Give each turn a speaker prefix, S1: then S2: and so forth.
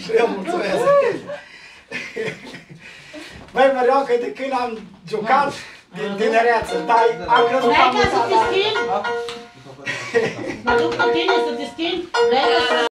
S1: Eu mulțumesc. Băi, mă că de când am jucat din tinereață, dar am crezut că am
S2: Vrei ca să te schimb? Mă duc cu tine să te schimb? Vrei ca să...